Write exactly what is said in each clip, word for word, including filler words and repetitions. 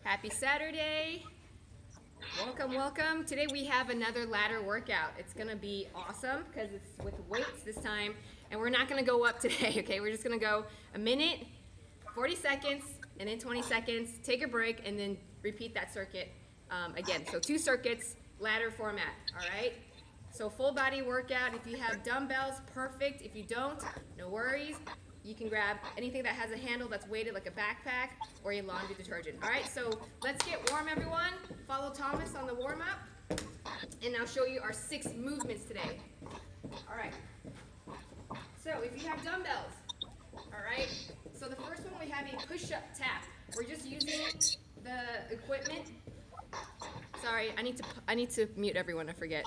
Happy Saturday. Welcome, welcome. Today we have another ladder workout. It's gonna be awesome because it's with weights this time, and we're not gonna go up today, okay? We're just gonna go a minute, forty seconds, and then twenty seconds, take a break, and then repeat that circuit um, again. So two circuits, ladder format, all right? So full body workout. If you have dumbbells, perfect. If you don't, no worries. You can grab anything that has a handle that's weighted like a backpack or a laundry detergent. All right, so let's get warm, everyone. Follow Thomas on the warm-up, and I'll show you our six movements today. All right, so if you have dumbbells, all right, so the first one we have a push-up tap. We're just using the equipment. Sorry, I need to, I need to mute everyone, I forget.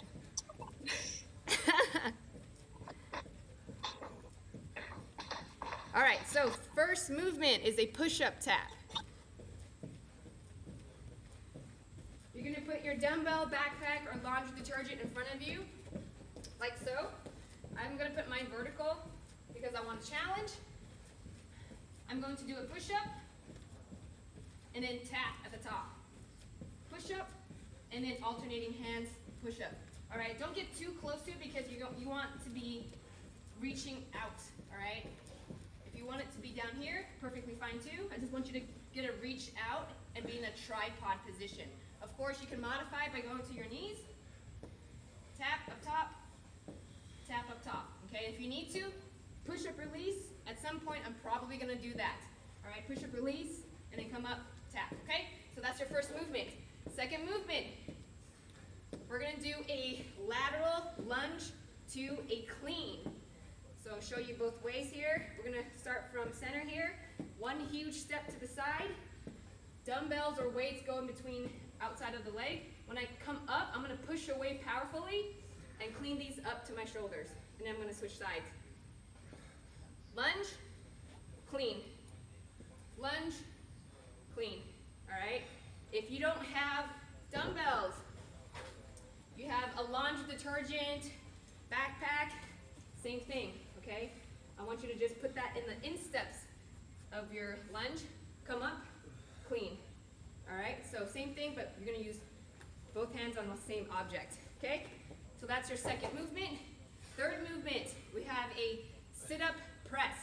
All right, so first movement is a push-up tap. You're gonna put your dumbbell, backpack, or laundry detergent in front of you, like so. I'm gonna put mine vertical because I want a challenge. I'm going to do a push-up, and then tap at the top. Push-up, and then alternating hands, push-up. All right, don't get too close to it because you, don't, you want to be reaching out, all right? If you want it to be down here, perfectly fine too. I just want you to get a reach out and be in a tripod position. Of course, you can modify by going to your knees. Tap up top, tap up top. Okay, if you need to, push up, release. At some point, I'm probably gonna do that. All right, push up, release, and then come up, tap. Okay, so that's your first movement. Second movement, we're gonna do a lateral lunge to a clean. So I'll show you both ways here. We're gonna start from center here. One huge step to the side. Dumbbells or weights go in between outside of the leg. When I come up, I'm gonna push away powerfully and clean these up to my shoulders. And then I'm gonna switch sides. Lunge, clean. Lunge, clean, all right? If you don't have dumbbells, you have a laundry detergent, backpack, same thing. Okay, I want you to just put that in the insteps of your lunge. Come up, clean. All right, so same thing, but you're gonna use both hands on the same object. Okay, so that's your second movement. Third movement, we have a sit-up press.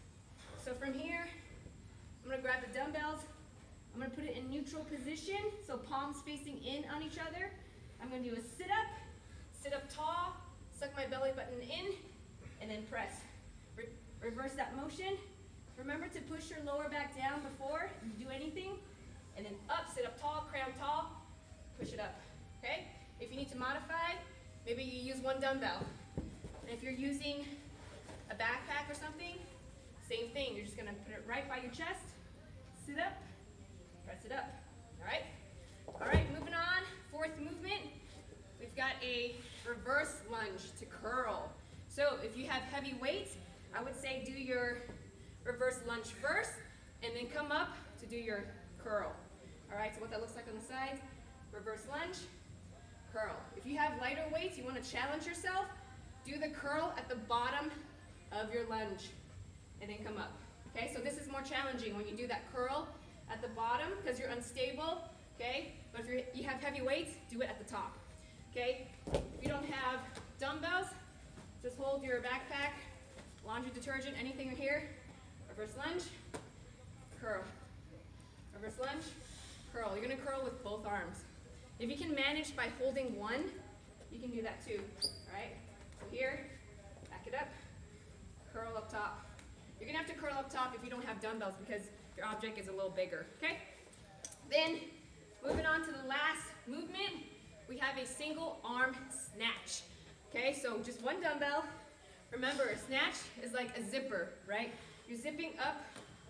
So from here, I'm gonna grab the dumbbells. I'm gonna put it in neutral position, so palms facing in on each other. I'm gonna do a sit-up, sit up tall, suck my belly button in, and then press. Re reverse that motion. Remember to push your lower back down before you do anything. And then up, sit up tall, cram tall, push it up, okay? If you need to modify, maybe you use one dumbbell. And if you're using a backpack or something, same thing. You're just gonna put it right by your chest, sit up, press it up, all right? All right, moving on, fourth movement. We've got a reverse lunge to curl. So if you have heavy weights, I would say do your reverse lunge first, and then come up to do your curl. All right, so what that looks like on the side, reverse lunge, curl. If you have lighter weights, you wanna challenge yourself, do the curl at the bottom of your lunge, and then come up. Okay, so this is more challenging when you do that curl at the bottom because you're unstable, okay? But if you're, you have heavy weights, do it at the top. Okay, if you don't have dumbbells, just hold your backpack, laundry detergent, anything here. Reverse lunge, curl. Reverse lunge, curl. You're gonna curl with both arms. If you can manage by holding one, you can do that too, all right? So here, back it up, curl up top. You're gonna have to curl up top if you don't have dumbbells because your object is a little bigger, okay? Then, moving on to the last movement, we have a single arm snatch. Okay, so just one dumbbell. Remember, a snatch is like a zipper, right? You're zipping up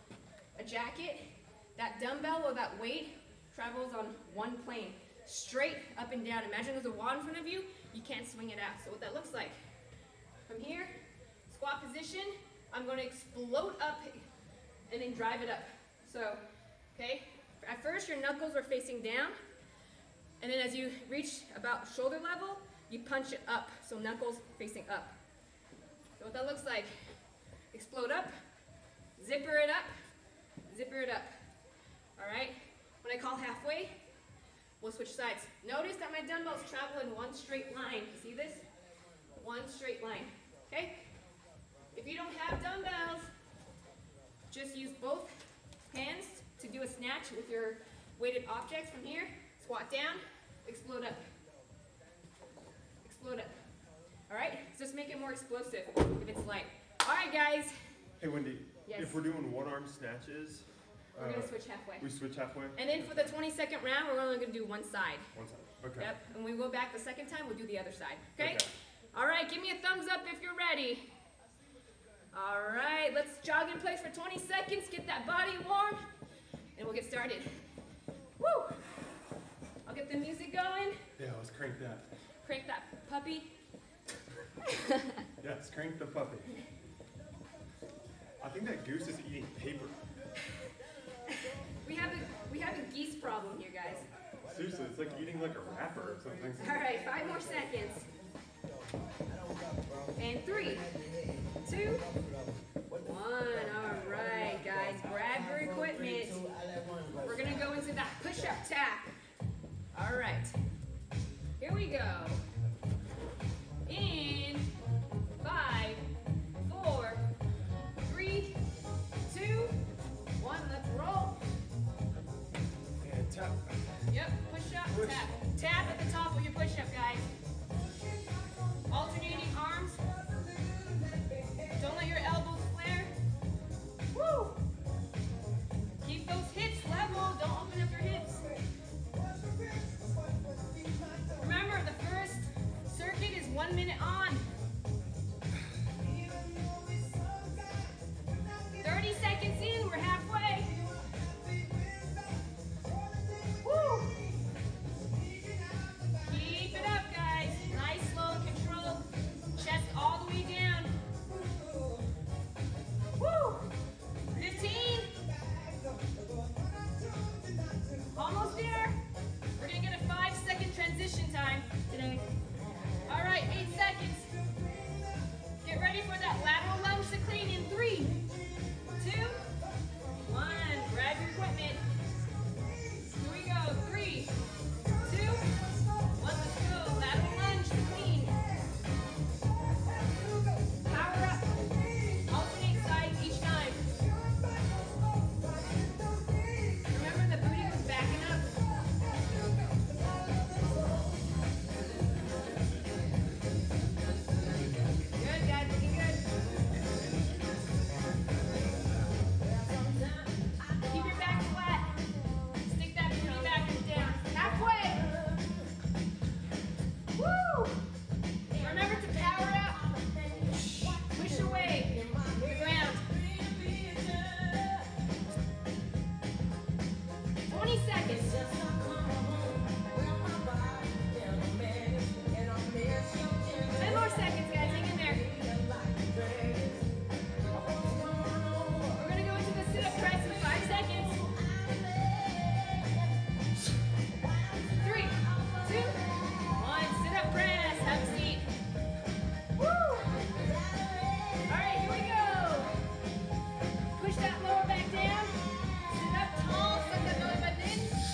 a jacket. That dumbbell or that weight travels on one plane, straight up and down. Imagine there's a wall in front of you. You can't swing it out. So what that looks like, from here, squat position, I'm going to explode up and then drive it up. So, okay, at first your knuckles are facing down. And then as you reach about shoulder level, you punch it up, so knuckles facing up. So what that looks like, explode up, zipper it up, zipper it up. All right? When I I call halfway, we'll switch sides. Notice that my dumbbells travel in one straight line. See this? One straight line, okay? If you don't have dumbbells, just use both hands to do a snatch with your weighted objects from here. Squat down, explode up. Explode up. All right, just make it more explosive if it's light. All right, guys. Hey, Wendy. Yes. If we're doing one-arm snatches, We're uh, gonna switch halfway. we switch halfway? And then for the twenty second round, we're only gonna do one side. One side. Okay. Yep, and when we go back the second time, we'll do the other side, okay? Okay. All right, give me a thumbs up if you're ready. All right, let's jog in place for twenty seconds, get that body warm, and we'll get started. Woo! I'll get the music going. Yeah, let's crank that. Crank that puppy. Yes, crank the puppy. I think that goose is eating paper. We have a we have a geese problem here, guys. Seriously, it's like eating like a wrapper or something. All right, five more seconds. And three, two, one. All right, guys, grab your equipment. We're gonna go into that push-up tap. All right, here we go. In five, four, three, two, one. Let's roll. And tap. Yep, push up, Push. tap. Tap at the top of your push-up, guys. Alternating arms. Don't let your elbows flare. Woo! Keep those hips level. Don't open up your hips. Remember, the first circuit is one minute on. thirty seconds in, we're halfway. Woo! Keep it up, guys. Nice, slow, controlled. Chest all the way down. Woo! fifteen. Almost there. We're gonna get a five second transition time today. All right, eight seconds. Get ready for that lateral lunge to clean in three, two, one. Grab your equipment. Here we go. Three, two, one. Let's go. Lateral lunge to clean. Power up. Alternate sides each time. Remember the booty was backing up. Good, guys. Looking good. Keep your back flat. Stick that booty back and down. Halfway. Woo! Remember to power up. Push away. The ground. twenty seconds. ten more seconds, guys. Hang in there. We're going to go into the sit-up press in five seconds. Three, two, one. Sit-up press. Have a seat. Woo! All right, here we go. Push that lower back down. Sit up tall. Suck that belly button in.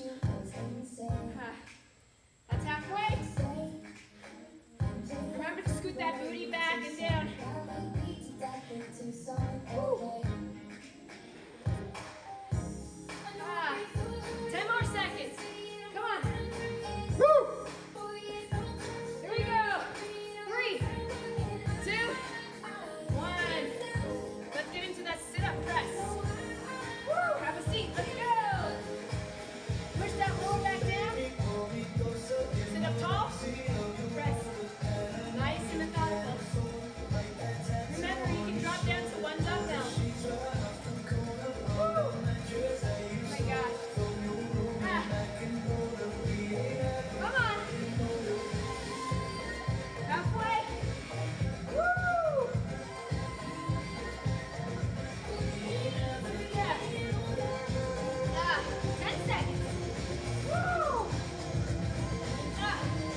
Ah, that's halfway. Remember to scoot that booty back and down. Woo. Ah, ten more seconds. Come on. Woo! Here we go. Three, two, one. Let's get into that sit-up press. Woo! Have a seat. Let's go. Push that roll back down. Sit up tall. Press. Nice and methodical. Remember, you can drop down to one dumbbell. Woo! Oh my gosh. Ah. Come on. Halfway. Woo! Yeah. Ah, ten seconds. Woo! Ah.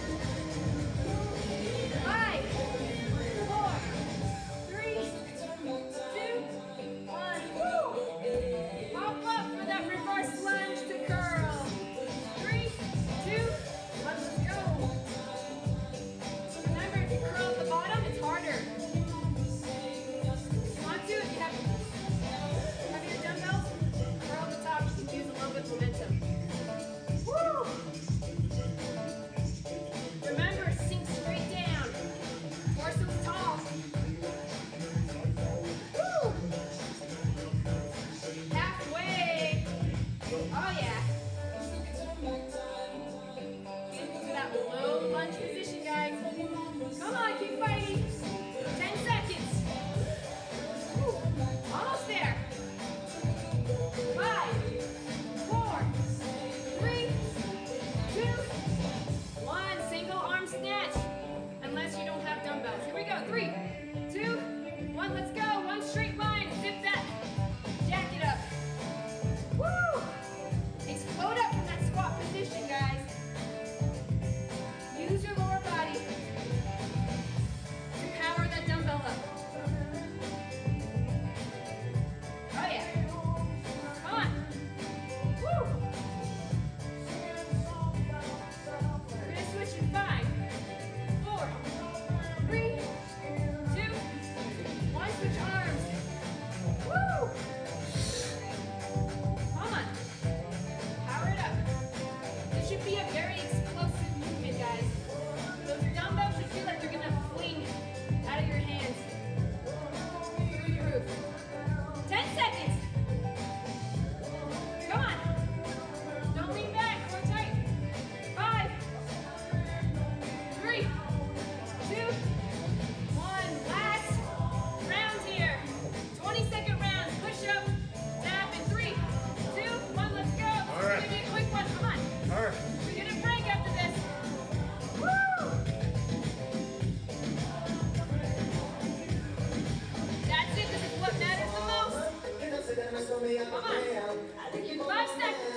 Five, four, three, two, one. Woo! Pop up for that reverse lunge to curl. Three, two, one, let's go. Remember, if you curl at the bottom, it's harder. If you want to, if you have heavier dumbbells, curl at the top, you can use a little bit of momentum. Woo! Remember, sink straight down. Torso's tall. Woo! Halfway. Oh yeah. Get into that low lunge position, guys. Come on, keep fighting. Ten seconds. Woo. Almost there. Five, four, three, two, one. Single arm snatch. Unless you don't have dumbbells. Here we go. Three, two, one. Let's go. One straight line. Zip that jacket up. Woo! Explode up from that squat position, guys. Use your lower body to power that dumbbell up. Oh yeah. Come on. Woo! We're gonna switch in five, four, three, two, one. Switch arms. Woo! Come on. Power it up. This should be a very explosive movement, guys. Those dumbbells should feel like they're gonna fling out of your hands through the roof. Ten seconds. Come on. Don't lean back. Hold tight. Five, three, two, one. Last round here. twenty second round. Push up, tap in three, two, one. Let's go. All right. It's gonna be a quick one. Come on. All right. We're gonna break after this. Woo! That's it. This is what matters the most. Come on. Five seconds.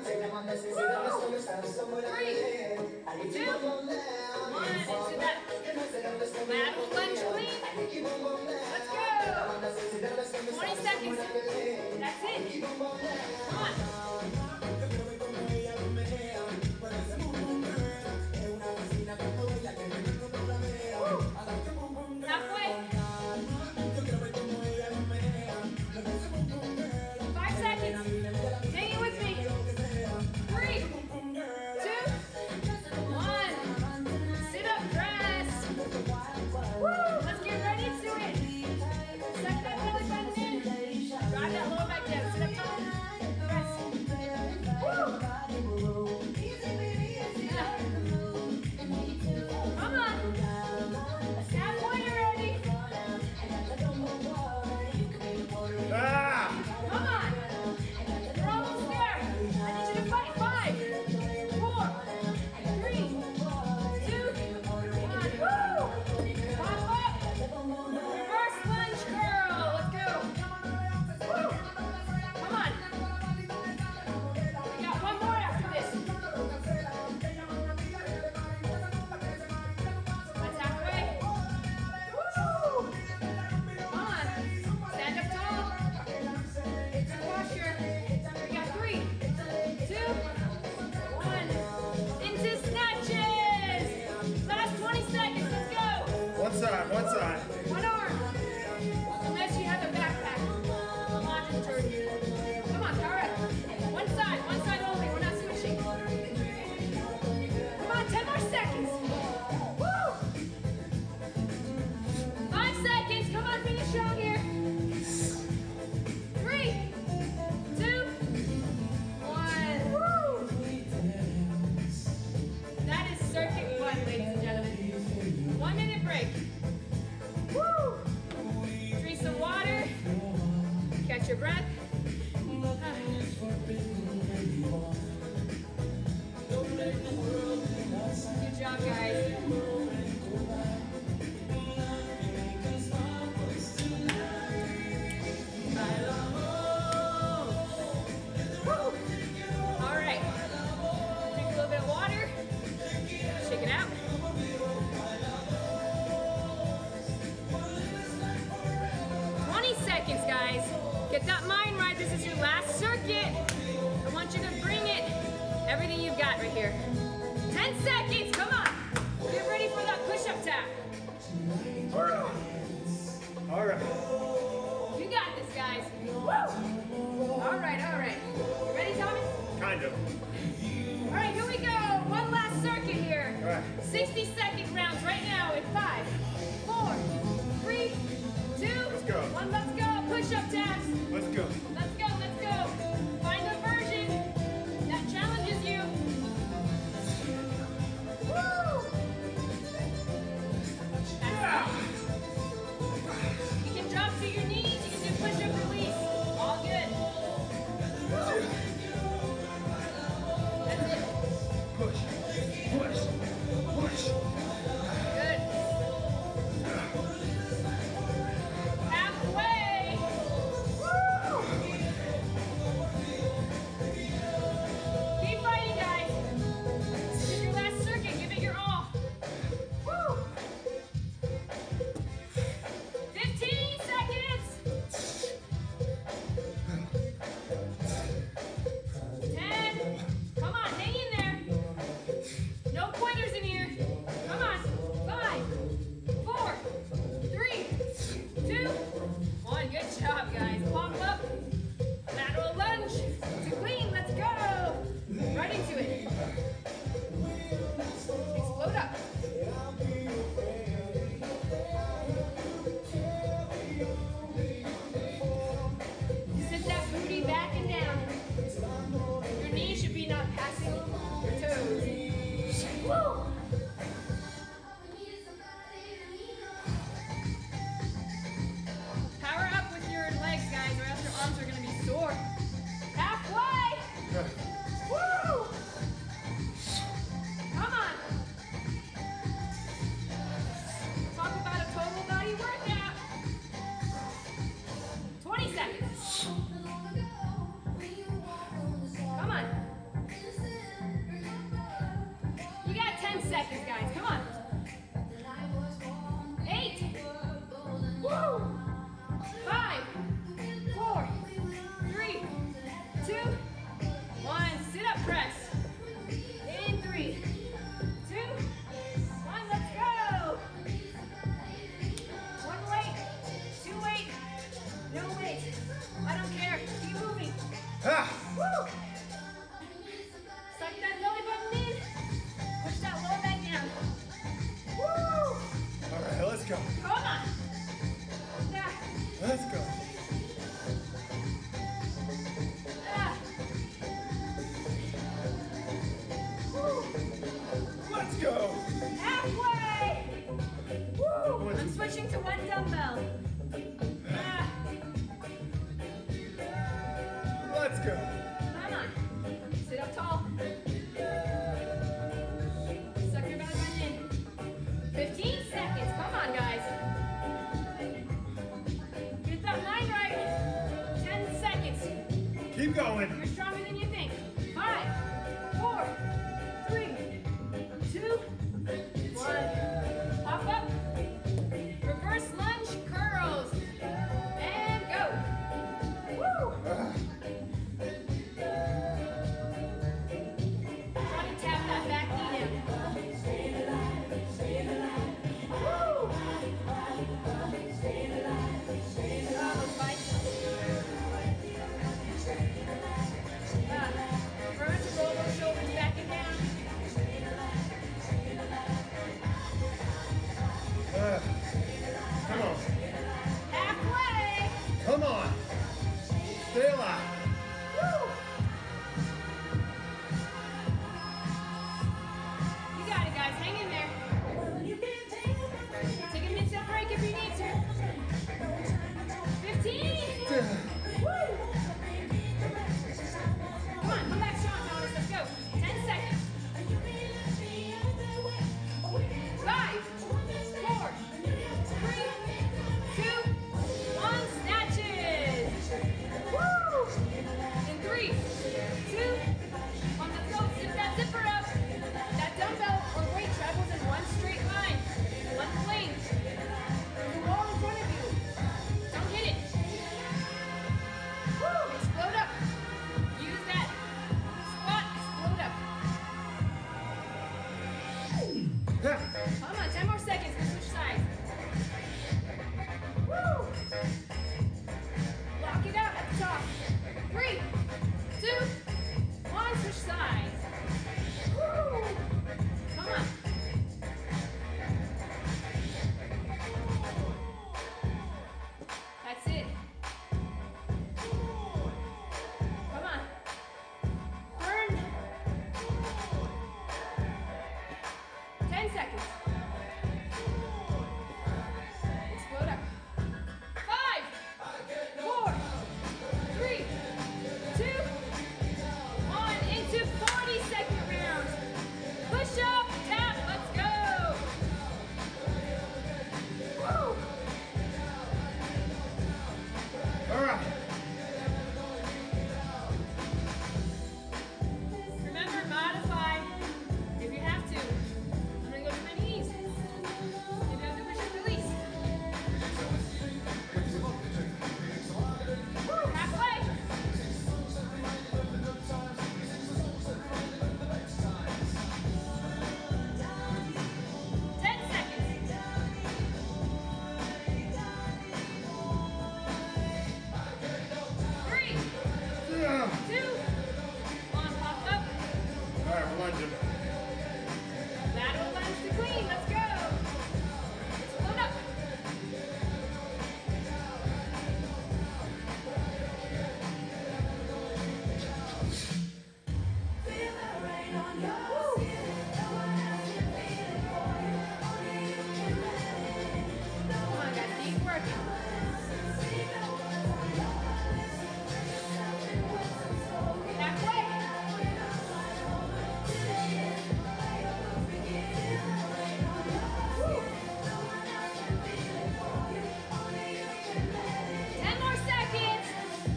Woo! Three, two, one. Into that lateral lunge clean. Let's go. twenty seconds. That's it. Come on. Woo! Halfway. Five seconds. Hang it with me. Three, two, one. Sit up, press. Woo! Let's get ready to it. Suck that belly button in. Drive that lower back down. Sit up tall. Press. everything you've got right here. Ten seconds, come on. Get ready for that push-up tap. All right. All right. You got this, guys. Woo! All right, all right. You ready, Thomas? Kind of. All right, here we go. One last circuit here. All right. sixty second rounds right now in five, four, three, two, Let's go. one. Let's go. Push-up taps. Let's go. Let's go, let's go. Find the version that challenges you. Woo! That's it. You can drop to your knees. You can do push-up release. All good. Woo! That's it. Push. Push. Push. ten seconds. Explode up. Five, four, three, two, one. Into forty second round. Push up, tap, let's go. Woo. All right. Remember, modify if you have to. I'm gonna go to my knees. Maybe I'll do push-up release. Woo, halfway. Ten seconds. Three, Yeah. two, one, pop up. All right, we're lunging. Lateral lunge to clean, let's go. Explode up. Come on, guys, keep working. Halfway. Woo. Ten more seconds.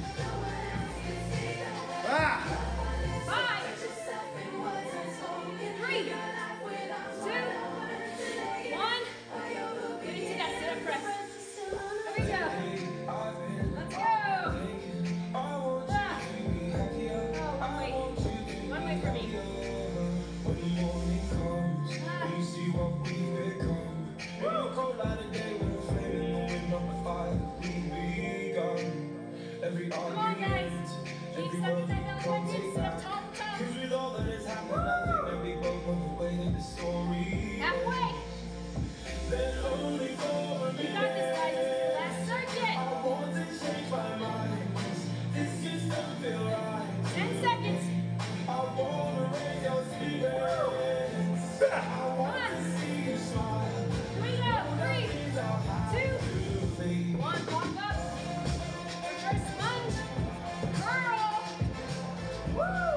Ah! Five, three, two, one. Get into that sit-up press. Here we go. Let's go. Ah. Oh, wait. One way for me. Come on, guys. Keep sucking that belly button. Sit up tall, tall. Halfway. You got this, guys. This is the last circuit. Ten seconds. Come on. Here we go. Three, two, one. Walk up. Reverse lunge. Curl. Woo.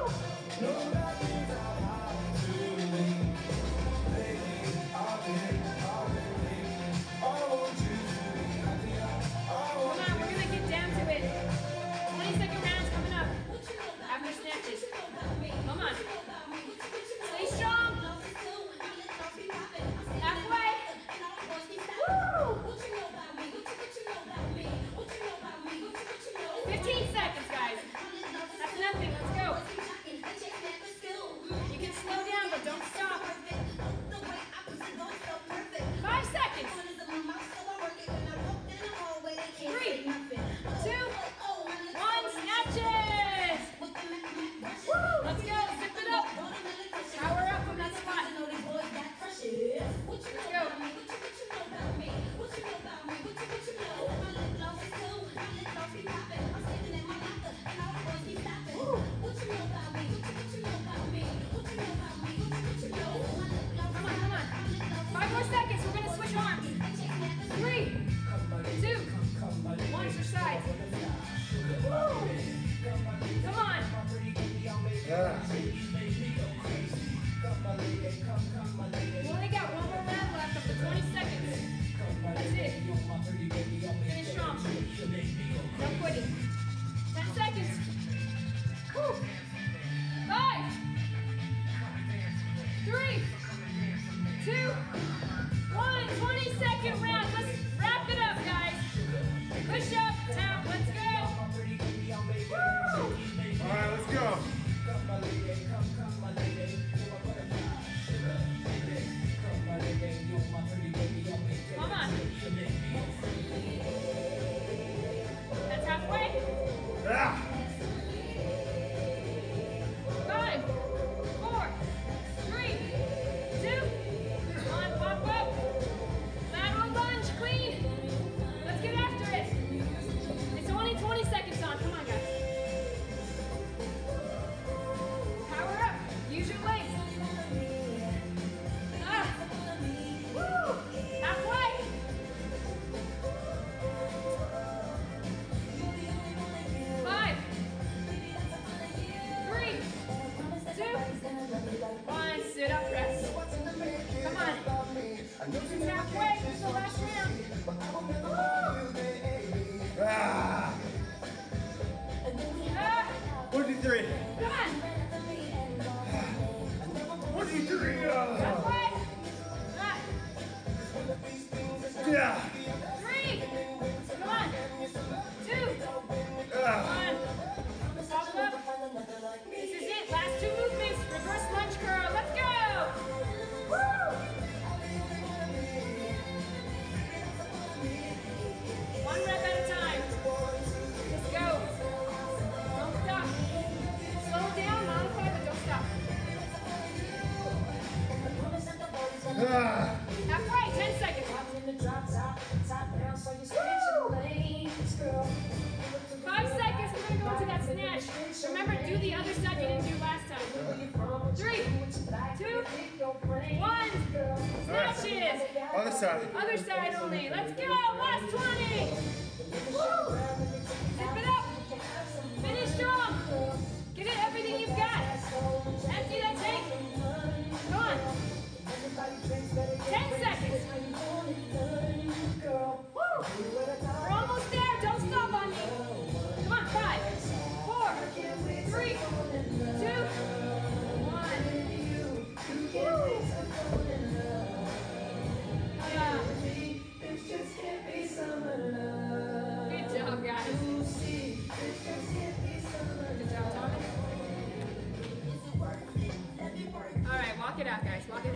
Come on, we're gonna get down to it. twenty second rounds coming up. After snatches. Come on. Stay strong. Halfway. Woo. fifteen seconds, guys. That's nothing. Let's go. You can slow down, but don't stop. Five seconds. Three, two, one. Snatches. Woo. Let's go. Zip it up. Power up from that spot. Let's go. Come on, come on. Five more seconds. We're gonna switch arms. Three, two, one for sides. Woo. Come on. Yeah. We only got one more round left of the twenty seconds. That's it. Finish strong. No quitting. Ten seconds. Woo. Five, three, two, one. twenty second round. Let's wrap it up, guys. Push up, tap, let's go. Woo. All right, let's go. Come on. That's halfway. Ah! Five, four, three, two, one. Ah. Half right, ten seconds. Five seconds, we're gonna go into that snatch. Remember, do the other side you didn't do last time. Three, two, one. Snatches. Other side. Other side only. Let's go. Last twenty. Woo. Zip it up. Finish strong. Give it everything you've got. Empty that tank. Come on. Ten seconds. Woo. We're almost there. Don't stop on me. Come on. Five, four, three, two, one. Woo. Yeah. Good job, guys. Good job, Thomas. All right, walk it out, guys. Walk it out.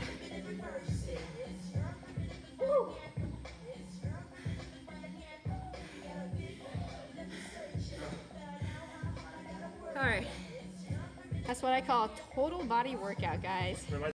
Woo. All right. That's what I call a total body workout, guys.